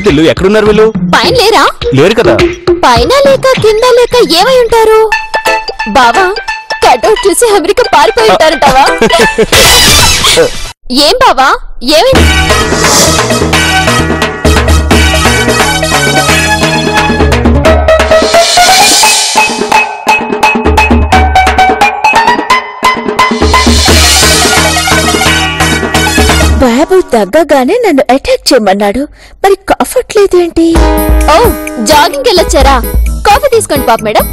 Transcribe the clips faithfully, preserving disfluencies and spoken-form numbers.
దిల్లు ఎక్కడున్నారు వీళ్ళు? పైన లేరా? లేరు కదా. పైన లేక కింద లేక ఏమై ఉంటారు? బావా కటౌట్ చూసి అమెరికా పారిపోయి ఉంటారంటావా? ఏం బావా ఏమైంది? బాబు తగ్గగానే నన్ను అటాక్ చేయమన్నాడు, మరి కంఫర్ట్ లేదు ఏంటి? ఓ జాగింగ్ వెళ్ళొచ్చారా? కాఫీ తీసుకోండి పాప మేడం.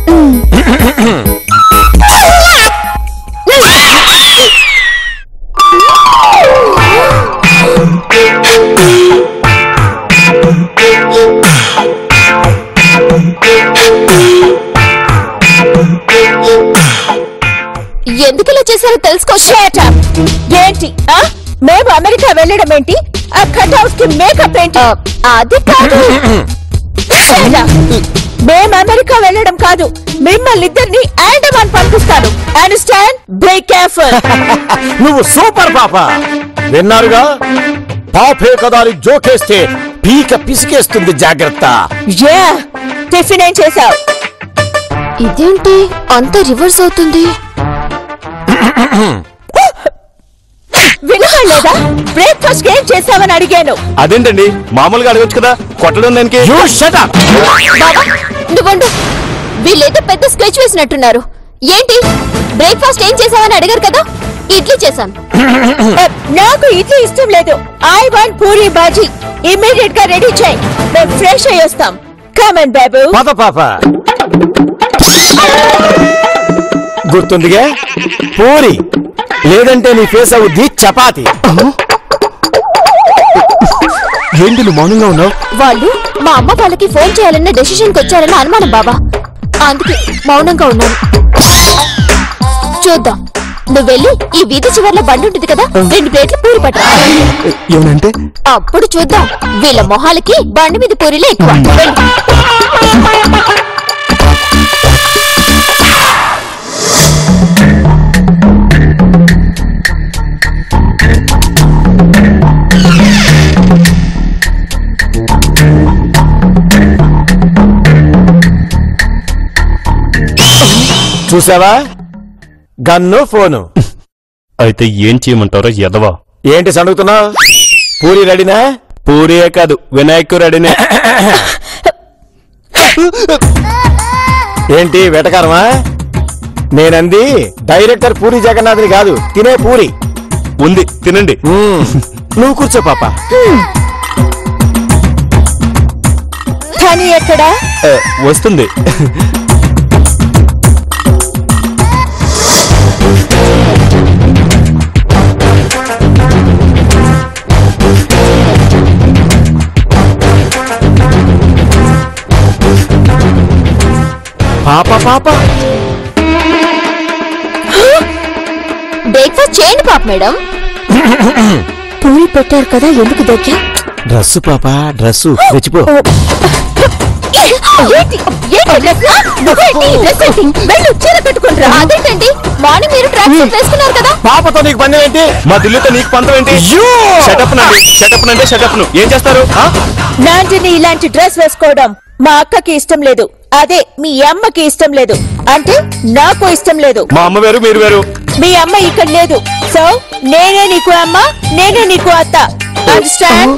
ఎందుకు ఇలా చేశారో తెలుసుకోవచ్చు. ఏంటి మేము అమెరికా వెళ్ళడం ఏంటి? ఆ కట్అవుట్ కి మేకప్ ఏంటి? అది కాదు, మేము అమెరికా వెళ్ళడం కాదు, మిమ్మల్ని ఇద్దరిని అండమాన్ పంపిస్తాను. అండర్స్టాండ్? Be careful. నువ్వు సూపర్ పాప. విన్నారుగా, పాపే కదాలి జోకేస్తే పీక పిసికేస్తుంది, జాగ్రత్త. యా టిఫిన్ ఏం చేసావు? ఇదేంటి అంత రివర్స్ అవుతుంది? వినలేదా? బ్రేక్ఫాస్ట్ ఏం చేసావని అడిగాను. అదేంటండి మామూలుగా అడగొచ్చు కదా, కొట్టడం దానికి. నువ్వండు, వీళ్ళేదో పెద్ద స్కెచ్ వేసినట్టున్నారు. ఏంటి బ్రేక్ఫాస్ట్ ఏం చేసావని అడిగారు కదా? ఇడ్లీ చేశాను. నాకు ఇడ్లీ ఇష్టం లేదు. I want puri bhaji. Immediate గా రెడీ చేయి, మేము ఫ్రెష్ అయ్యి వస్తాం. కమ్ ఆన్ బాబు. పద పాప. గుర్తుందిగా, పూరి లేదంటే నీ ఫేస్ అవుద్ది చపాతి. ఏంటి నువ్వు మౌనంగా ఉన్నావు? వాళ్ళు మా అమ్మ వాళ్ళకి ఫోన్ చేయాలన్న డెసిషన్ కి వచ్చారన్న అనుమానం బాబా, అందుకే మౌనంగా ఉన్నాను. చూద్దాం, నువ్వు వెళ్ళి ఈ వీధి చివర్లో బండి ఉంటుంది కదా, రెండు ప్లేట్లు పూరి పట్టరా. ఏమంటే అప్పుడు చూద్దాం వీళ్ళ మొహాలకి బండి మీద పూరిలే ఎక్కువ. చూసావా, గన్ను ఫోను. అయితే ఏం చేయమంటారో ఎదవా? ఏంటి సడుగుతున్నావు? పూరి రెడీనా? పూరియే కాదు, వినాయకు రెడీనే. ఏంటి వెటకారమా? నేనంది డైరెక్టర్ పూరి జగన్నాథ్ని కాదు, తినే పూరి ఉంది, తినండి. నువ్వు కూర్చో పాప. కానీ ఎక్కడా? వస్తుంది. పాప పాప బ్రేక్ఫాస్ట్ చేయండి పాప మేడం. పూరి పెట్టారు కదా, ఎందుకు దొక్కా? డ్రస్సు పాప, డ్రస్సు తెచ్చిపో. అదేంటండి మార్నింగ్ మీరు ట్రాక్ సూట్ వేసుకున్నారు కదా? పాపతో నీకు పందెం ఏంటి? మా దిల్లుతో నీకు పంతం ఏంటి? షటప్ నండి, షటప్ నండి, షటప్ ను ఏం చేస్తారు? నాంటిని ఇలాంటి డ్రెస్ వేసుకోవడం మా అక్కకి ఇష్టం లేదు, అదే మీ అమ్మకి ఇష్టం లేదు, అంటే నాకు ఇష్టం లేదు. మా అమ్మ వేరు, మీరు వేరు. మీ అమ్మ ఇక్కడ లేదు, సో నేనే నీకు అమ్మ, నేనే నీకు అత్త. అండర్స్టాండ్?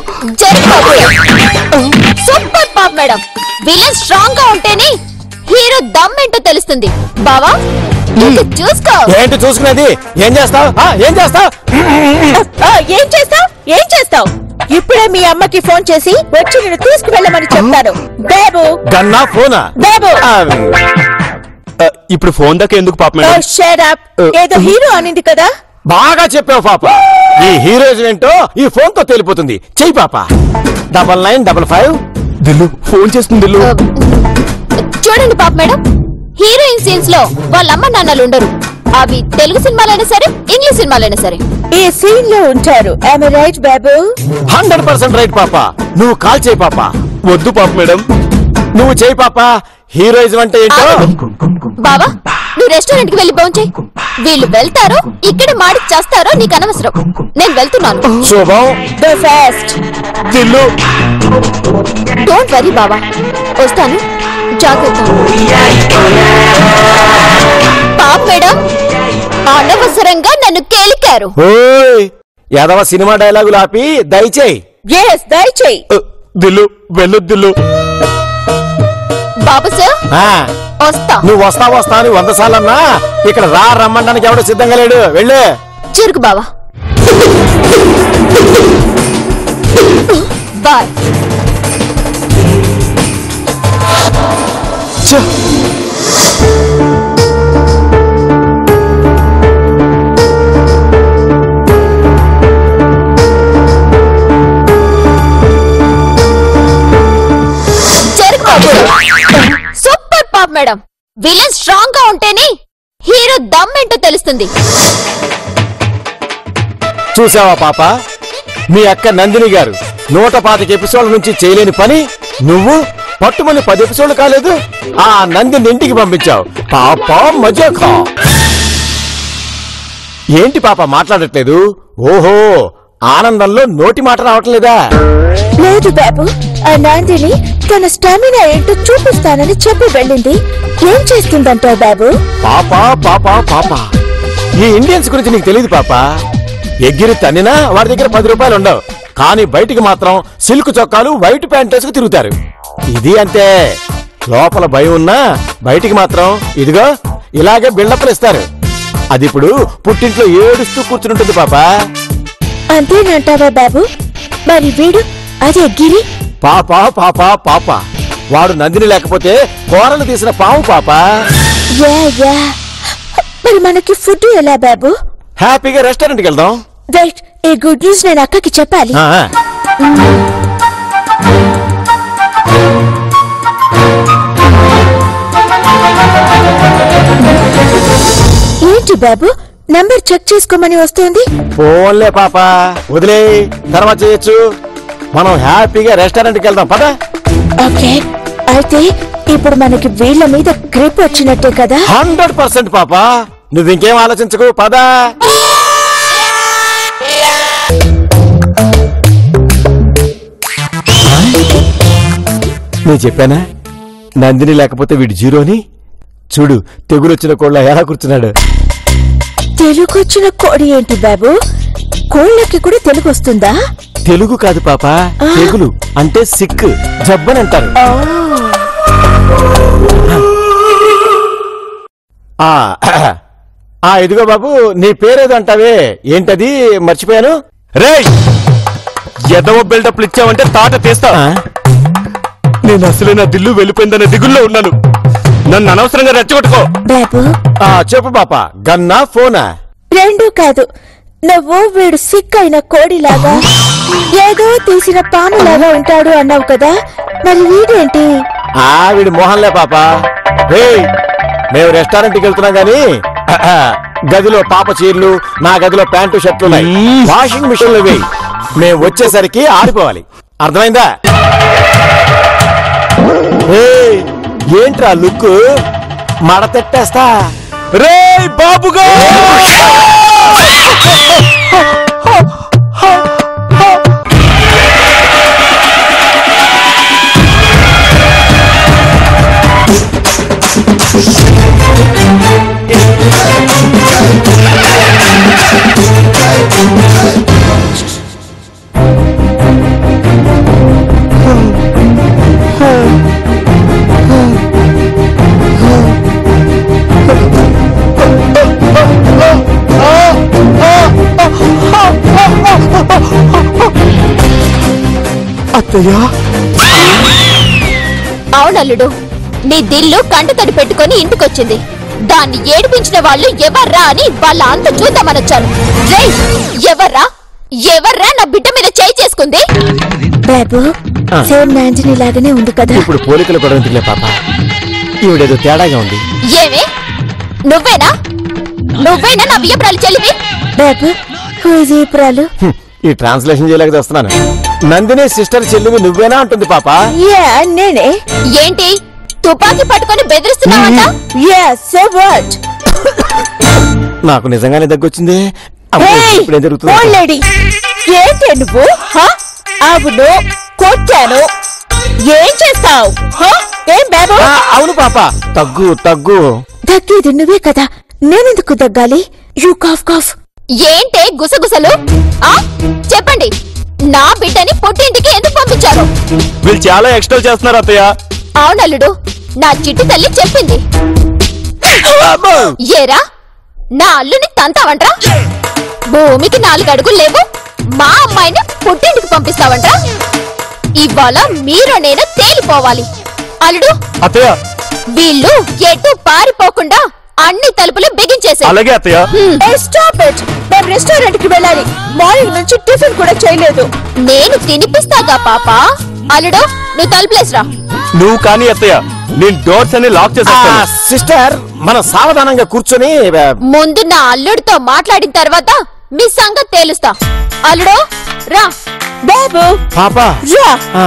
సూపర్ పాప మేడం. విలన్ స్ట్రాంగ్ గా ఉంటేనే హీరో దమ్ ఏంటో తెలుస్తుంది. బావా చూసుకో. ఏంటి చూసుకునేది? ఏం చేస్తావు? ఏం చేస్తావు? ఏం చేస్తావు? ఏం చేస్తావు? ఇప్పుడే మీ అమ్మకి ఫోన్ చేసి వచ్చి నేను తీసుకువెళ్ళమని చెప్తాను. బాబు గన్నా ఫోనా? బాబు ఇప్పుడు ఫోన్ దాకా ఎందుకు పాప మేడం? Shut up. ఏదో హీరో అనింది కదా? బాగా చెప్పావు పాప. ఈ హీరోయిజం ఏంటో ఈ ఫోన్ తో తెలిపోతుంది. చెయ్యి పాప. Double nine double five. Dillu phone చేస్తుంది. దిల్లు చూడండి పాప మేడం, హీరోయిన్ సీన్స్ లో వాళ్ళ అమ్మ నాన్నలు ఉండరు. అవి తెలుగు సినిమాలైనా సరే, ఇంగ్లీష్ సినిమాలైనా సరే ఈ సీన్ లో ఉంటారు. ఐ రైట్ బాబు? హండ్రెడ్ పర్సెంట్ రైట్ పాప. నువ్వు కాల్ చేయి పాప. వద్దు పాప మేడం, నువ్వు చేయి పాప. హీరోయిజం అంటే ఏంటో. బావా నువ్వు రెస్టారెంట్ కి వెళ్ళి భోంచేయి. వీళ్ళు వెళ్తారో ఇక్కడ మాడి చేస్తారో నీకు అనవసరం. నేను వెళ్తున్నాను. శుభం. The fast. Dillu don't worry బావా, వస్తాను, జాగ్రత్త. పాప్ మేడం అనవసరంగా నన్ను కేలికారు. యాదవ సినిమా డైలాగులు ఆపి దయచేయి. ఎస్ దయచేయి. దిల్లు వెళ్ళు దిల్లు. బాబు సార్ వస్తా. నువ్వు వస్తా వస్తా అని వంద సార్లన్నా ఇక్కడ రా రమ్మండానికి ఎవడో సిద్ధంగా లేడు. వెళ్ళు. చురుకు బావా. బాయ్. సూపర్ పాప్ మేడం. విలన్ స్ట్రాంగ్ గా ఉంటేనే హీరో దమ్ ఏంటో తెలుస్తుంది. చూసావా పాప, మీ అక్క నందిని గారు నూట పాతిక ఎపిసోడ్ల నుంచి చేయలేని పని నువ్వు పట్టుమని పది ఎపిసోడ్లు కాలేదు ఆ నందిని ఇంటికి పంపించావు. పాప మజాకా. ఏంటి పాప మాట్లాడట్లేదు? ఓహో, ఆనందంలో నోటి మాట రావట్లేదా? లేదు బాబు, ఆ నందిని తన స్టామినా ఏంటో చూపిస్తానని చెప్పి వెళ్ళింది. ఏం చేస్తుందంటావు బాబు? పాప పాప పాప ఈ ఇండియన్స్ గురించి నీకు తెలియదు పాప. ఎగ్గిరి తన్నినా వాడి దగ్గర పది రూపాయలు ఉండవు, కానీ బయటికి మాత్రం సిల్క్ చొక్కాలు వైట్ ప్యాంట్ వేసుకు తిరుగుతారు. ఇది అంతే. లోపల భయం ఉన్నా బయటికి మాత్రం ఇదిగో ఇలాగే బిల్డప్లు ఇస్తారు. అది ఇప్పుడు పుట్టింట్లో ఏడుస్తూ కూర్చుంటుంది పాప. అంతేనంటావా బాబు? మరి వీడు అదే గిరి పాప పాప పాప వాడు నందిని లేకపోతే కూరలు తీసిన పాము పాప. Yeah yeah. మరి మనకి ఫుడ్ ఎలా బాబు? హ్యాపీగా రెస్టారెంట్కి వెళ్దాం. వెయిట్, ఈ గుడ్ న్యూస్ నేను అక్కకి చెప్పాలి. ఏంటి బాబు, నంబర్ చెక్ చేసుకోమని వస్తుంది? ఫోన్లే పాప, వదిలే, తర్వాత చేయొచ్చు. మనం హ్యాపీగా రెస్టారెంట్కి వెళ్దాం పద. ఓకే, అయితే ఇప్పుడు మనకి వీళ్ళ మీద గ్రిప్ వచ్చినట్టే కదా? హండ్రెడ్ పర్సెంట్ పాప, నువ్వు ఇంకేం ఆలోచించకు పద. నేను చెప్పానా నందిని లేకపోతే వీడు జీరోని? చూడు తెగులొచ్చిన కోళ్ళ ఎలా కూర్చున్నాడు. తెలుగొచ్చిన కోడి ఏంటి బాబు? కోళ్ళకి కూడా తెలుగు వస్తుందా? తెలుగు కాదు పాప, తెగులు అంటే సిక్, జబ్బని అంటారు. ఆ ఇదిగో బాబు, నీ పేరేదో అంటావే, ఏంటది? మర్చిపోయాను. రేయ్, ఎదవ బిల్డప్లు ఇచ్చావంటే తాట తీస్తా. నేను అసలే నా దిల్లు వెళ్ళిపోయిందనే దిగుల్లో ఉన్నాను. నన్ను అనవసరంగా రెచ్చగొట్టుకో. బాబు చెప్పు పాప, గన్నా ఫోనా? రెండు కాదు. నువ్వు వీడు సిక్ అయిన కోడిలాగా ఏదో తీసిన పాములాగా ఉంటాడు అన్నావు కదా, మరి వీడేంటి? ఆ వీడు మోహన్లే పాప. మేము రెస్టారెంట్కి వెళ్తున్నాం గాని గదిలో పాప చీరలు, నా గదిలో ప్యాంటు షర్ట్లు ఉన్నాయి. వాషింగ్ మిషన్ లో వేయి, మేము వచ్చేసరికి ఆరిపోవాలి. అర్థమైందా? ఏంట్రా లుక్? మడతెట్టేస్తా. రే బాబుగా, అత్తయ్యా. అవునల్లుడు, నీ దిల్లు కంటతడి పెట్టుకుని ఇంటికొచ్చింది. దాన్ని ఏడిపించిన వాళ్ళు ఎవర్రా అని వాళ్ళ అంత చూద్దామనొచ్చాను. రే, ఎవర్రా ఎవర్రా నా బిడ్డ మీద చేయి చేసుకుంది? బాబు, సేమ్ నందిని లాగానే ఉంది కదా. ఇప్పుడు పోలికలు కూడా ఉందిలే పాప, ఈవిడేదో తేడాగా ఉంది. ఏమే, నువ్వేనా నువ్వేనా నా బియ్యపురాలు చెల్లివి? బాబు, హూజీపురాలు. ఈ ట్రాన్స్లేషన్ చేయలేక వస్తున్నాను. నందిని సిస్టర్ చెల్లివి నువ్వేనా అంటుంది పాప. యా నేనే. ఏంటి తుపాకీ పట్టుకొని బెదిరిస్తున్నావంట? Yeah, so what? నాకు నిజంగానే దగ్గొచ్చింది. ఇప్పుడేం జరుగుతుంది? ఏంటి నువ్వు? అవును, కొట్టాను. ఏం నౌ ఏం బాబు ఆ, అవును పాప తగ్గు తగ్గు దగ్గేది నువ్వే కదా నేనెందుకు దగ్గాలి యూ కాఫ్ కాఫ్ ఏంటే గుసగుసలు ఆ చెప్పండి నా బిడ్డని పుట్టింటికి ఎందుకు పంపించారు? వీళ్ళు చాలా ఎక్స్ట్రా చేస్తున్నారు అత్తయ్య. అవునల్లుడు, నా చిట్టి తల్లి చెప్పింది. ఏరా నా అల్లుని తంతావంట్రా? భూమికి నాలుగు అడుగులు లేవు, మా అమ్మాయిని పుట్టింటికి పంపిస్తావంట్రా? ఇవాళ మీరు నేను తేలిపోవాలి. అల్లుడు అత్తయ్య, వీళ్ళు ఎటు పారిపోకుండా అన్ని తలుపులు బిగించేసే. అలాగే అత్తయ్య. స్టాప్ ఇట్ మేము రెస్టారెంట్ కి వెళ్ళాలి. మార్నింగ్ నుంచి టిఫిన్ కూడా చేయలేదు. నేను తినిపిస్తాగా పాప. అల్లుడు నువ్వు తలుపులేసరా. నువ్వు కానీ అత్తయ్య, నేను డోర్స్ అన్ని లాక్ చేసేస్తాను. సిస్టర్ మనం సావధానంగా కూర్చొని ఆ, ముందు నా అల్లుడితో మాట్లాడిన తర్వాత మీ సంగతి తేలుస్తా. అల్లుడు రా. బాబు పాప రా. ఆ,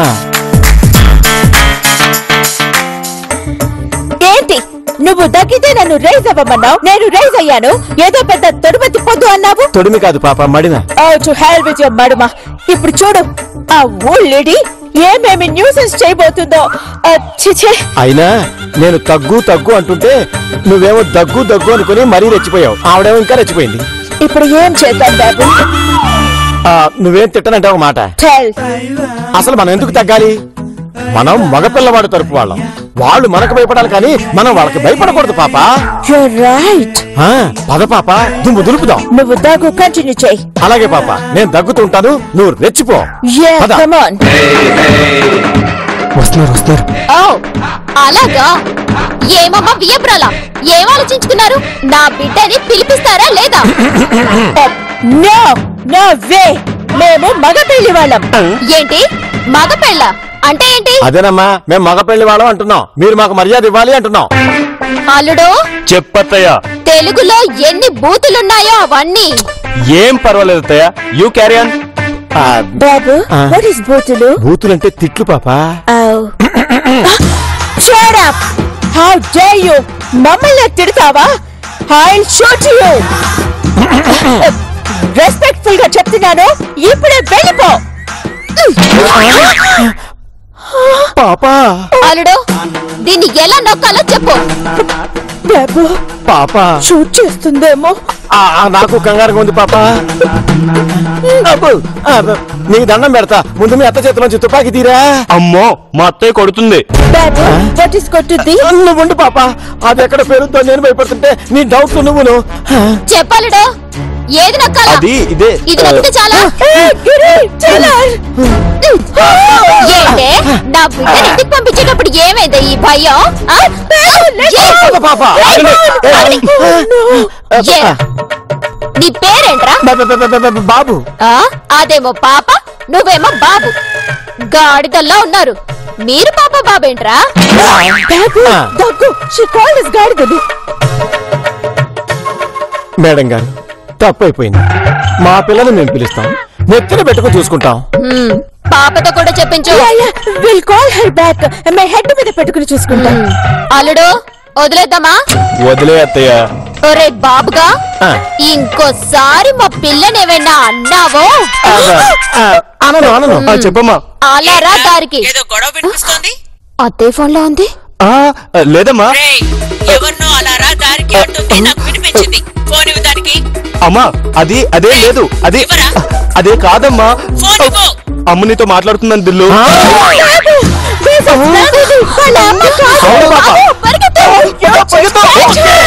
ఏంటి నువ్వు దగ్గితే నన్ను రైజ్ అవ్వమన్నావు, నేను రైజ్ అయ్యాను. ఏదో పెద్ద తొడుమతి పొద్దు అన్నావు. తొడిమి కాదు పాప మడిన. టు హెల్ విత్ యువర్ మడుమ. ఇప్పుడు చూడు ఆ ఓల్డ్ లేడీ ఏమేమి న్యూసెన్స్ చేయబోతుందో. ఆ, ఛీ, ఛీ. అయినా నేను తగ్గు తగ్గు అంటుంటే నువ్వేమో దగ్గు దగ్గు అనుకుని మరీ రెచ్చిపోయావు. ఆవిడేమో ఇంకా రెచ్చిపోయింది. ఇప్పుడు ఏం చేద్దాం బాబు? ఆ, నువ్వేం తిట్టనంటే ఒక మాట. టెల్. అసలు మనం ఎందుకు తగ్గాలి? మనం మగపిల్లవాడు తరపు వాళ్ళం. వాళ్ళు మనకు భయపడాలి కానీ మనం వాళ్ళకి భయపడకూడదు పాప. You're right. ఆ, పద పాప దుమ్ము దులుపుదాం. నువ్వు దగ్గు కంటిన్యూ చేయి. అలాగే పాప, నేను దగ్గుతుంటాను, నువ్వు రెచ్చిపో. Yeah, పద. come on. వస్తున్నారు వస్తున్నారు. ఓ అలాగా? ఏమమ్మా వియబ్రాలా, ఏం ఆలోచించుకున్నారు? నా బిడ్డని పిలిపిస్తారా లేదా? No, no way. మేము మగ పెళ్లి వాళ్ళం. ఏంటి మగ పెళ్ళ అంటే ఏంటి? అదేనమ్మా, మేము మగ పెళ్లి వాళ్ళం అంటున్నాం, మీరు మాకు మర్యాద ఇవ్వాలి అంటున్నాం. అల్లుడు చెప్పత్తయ్య. తెలుగులో ఎన్ని బూతులున్నాయో అవన్నీ. ఏం పర్వాలేదు అత్తయ్య, యూ క్యారీ ఆన్. బాబు ఆ. what is బూతులు? బూతులంటే తిట్లు పాప. Oh. Shut up. How dare you? మమ్మల్ని తిడతావా? I'll shoot you. రెస్పెక్ట్ఫుల్ గా చెప్తున్నాను, ఇప్పుడే వెళ్ళిపో. పాప అల్లుడు దీన్ని ఎలా నొక్కాలో చెప్పు. బాబు పాప షూట్ చేస్తుందేమో. ఆ, ఆ, నాకు కంగారుగా ఉంది పాప. అబ్బో, అబ్బో, నీకు దండం పెడతా, ముందు మీ అత్త చేతిలోంచి తుపాకీ తీరా. అమ్మో, మా అత్తయ్య కొడుతుంది. బాబు what is కొట్టుద్ది? నువ్వు ఉండు పాప, అది ఎక్కడ పేరుతో నేను భయపడుతుంటే నీ డౌట్ నువ్వును. చెప్పలుడు ఏది నొక్కాలా? అది ఇదే. ఇది నొక్కితే చాలా. Hey, Giri, Taylor. ఏంటే నా బిడ్డని ఇంటికి పంపించేటప్పుడు ఏమైంది ఈ భయం? ఆ? ఏ? పాప, పాప ఆగండి. ఆగండి. ఏ? నీ పేరేంట్రా? బ- బ- బ- బ- బ- బాబు ఆ? అదేమో పాప, నువ్వేమో బాబు. గాడిదల్లా ఉన్నారు. మీరు పాప బాబేంట్రా? బాబు ఆ. దగ్గు. She called us గాడిదలు. మేడం గారు, తప్పైపోయింది. మా పిల్లలు మేము పిలుస్తాం, నెత్తిన పెట్టుకుని చూసుకుంటాం. హ్మ్, పాపతో కూడా చెప్పించు. Yeah, yeah, we'll call her back. My head మీద పెట్టుకుని చూసుకుంటా. అల్లుడు వదిలేద్దామా? వదిలే అత్తయ్య. ఒరే బాబుగా, ఆ. ఇంకోసారి మా పిల్లని ఏమైనా అన్నావో ఆ, ఆ, అనను అనను. ఆ, చెప్పమ్మా. అలారా దారికి. ఏదో గొడవ వినిపిస్తోంది. అదే ఫోన్ లో ఉంది. ఆ, లేదమ్మా. రేయ్, ఎవరినో అలారా దారికి అంటుంది, నాకు వినిపించింది. ఫోన్ ఇవ్వు దానికి. అమ్మా, అది అదే లేదు. అది ఇవ్వరా? అదే కాదమ్మా. ఫోన్ ఇవ్వు. అమ్మ నీతో మాట్లాడుతుందని దిల్లు. ఆ, వాళ్ళ అమ్మ కాదు. అవును పాప. పరిగెత్తు. పరిగెత్తు.